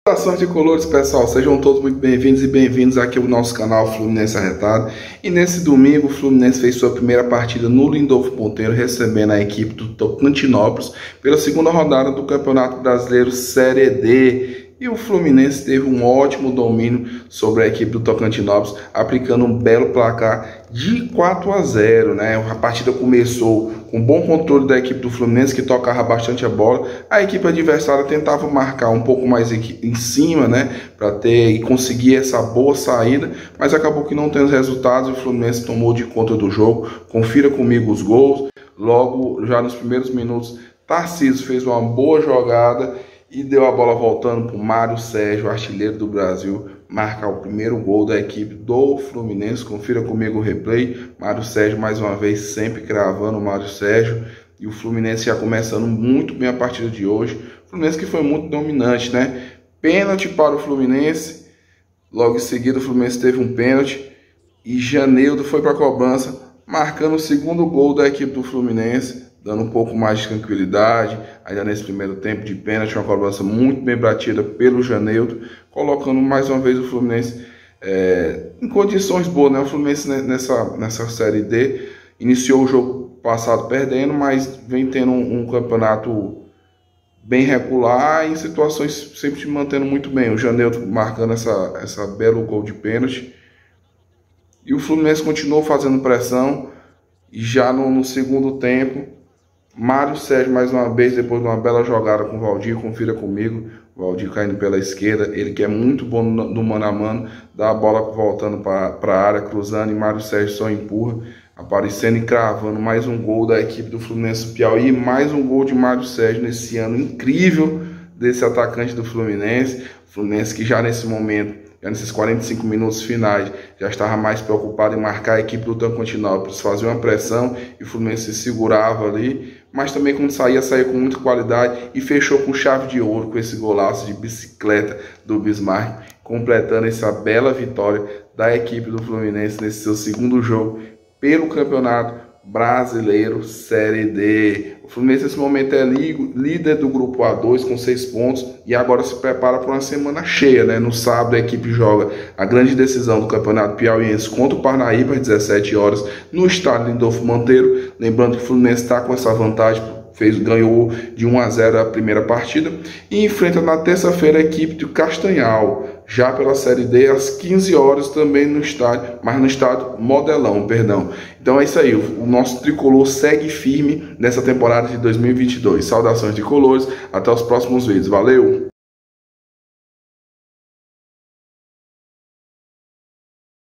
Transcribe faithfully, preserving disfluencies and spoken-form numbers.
Saudações de colores, pessoal, sejam todos muito bem-vindos e bem-vindos aqui ao nosso canal Fluminense Arretado. E nesse domingo o Fluminense fez sua primeira partida no Lindolfo Ponteiro, recebendo a equipe do Tocantinópolis pela segunda rodada do Campeonato Brasileiro Série D. E o Fluminense teve um ótimo domínio sobre a equipe do Tocantinópolis, aplicando um belo placar de quatro a zero, né? A partida começou com bom controle da equipe do Fluminense, que tocava bastante a bola. A equipe adversária tentava marcar um pouco mais em cima, né, para ter e conseguir essa boa saída, mas acabou que não tendo os resultados. O Fluminense tomou de conta do jogo. Confira comigo os gols. Logo, já nos primeiros minutos, Tarcísio fez uma boa jogada e deu a bola voltando para o Mário Sérgio, artilheiro do Brasil, marcar o primeiro gol da equipe do Fluminense. Confira comigo o replay. Mário Sérgio mais uma vez sempre cravando o Mário Sérgio. E o Fluminense já começando muito bem a partida de hoje. O Fluminense que foi muito dominante, né? Pênalti para o Fluminense. Logo em seguida o Fluminense teve um pênalti. E Janeildo foi para a cobrança, marcando o segundo gol da equipe do Fluminense, dando um pouco mais de tranquilidade, ainda nesse primeiro tempo de pênalti, uma cobrança muito bem batida pelo Janeildo, colocando mais uma vez o Fluminense é, em condições boas, né? O Fluminense nessa, nessa Série D iniciou o jogo passado perdendo, mas vem tendo um, um campeonato bem regular, em situações sempre se mantendo muito bem. O Janeildo marcando essa, essa belo gol de pênalti, e o Fluminense continuou fazendo pressão, e já no, no segundo tempo, Mário Sérgio mais uma vez, depois de uma bela jogada com o Valdir, confira comigo, o Valdir caindo pela esquerda, ele que é muito bom no, no mano a mano, dá a bola voltando para a área, cruzando, e Mário Sérgio só empurra, aparecendo e cravando mais um gol da equipe do Fluminense Piauí, mais um gol de Mário Sérgio nesse ano incrível desse atacante do Fluminense. O Fluminense que já nesse momento, já nesses quarenta e cinco minutos finais, já estava mais preocupado em marcar a equipe do Tocantinópolis, fazer uma pressão, e o Fluminense se segurava ali, mas também quando saía, saía com muita qualidade e fechou com chave de ouro com esse golaço de bicicleta do Bismarck, completando essa bela vitória da equipe do Fluminense nesse seu segundo jogo pelo Campeonato Brasileiro Série D. O Fluminense nesse momento é líder do grupo A dois com seis pontos e agora se prepara para uma semana cheia, né? No sábado a equipe joga a grande decisão do Campeonato Piauiense contra o Parnaíba às dezessete horas no estádio Lindolfo Monteiro. Lembrando que o Fluminense está com essa vantagem, fez, ganhou de um a zero a primeira partida e enfrenta na terça-feira a equipe do Castanhal, já pela Série D, às quinze horas também no estádio, mas no estádio Modelão, perdão. Então é isso aí, o nosso tricolor segue firme nessa temporada de dois mil e vinte e dois. Saudações de colores, até os próximos vídeos, valeu!